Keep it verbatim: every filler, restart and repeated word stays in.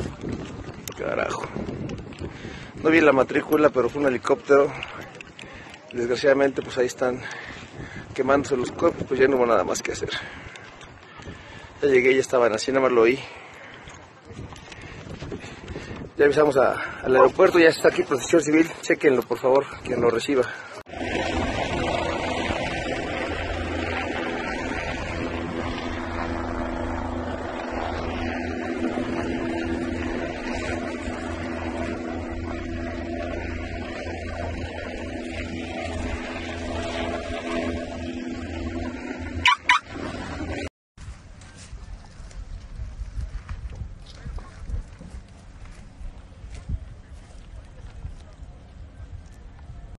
Carajo. No vi la matrícula, pero fue un helicóptero. Desgraciadamente, pues ahí están quemándose los cuerpos, pues ya no hubo nada más que hacer. Ya llegué, ya estaban así, nada más lo oí. Ya avisamos a, al aeropuerto, ya está aquí Protección Civil, chequenlo por favor, quien lo reciba.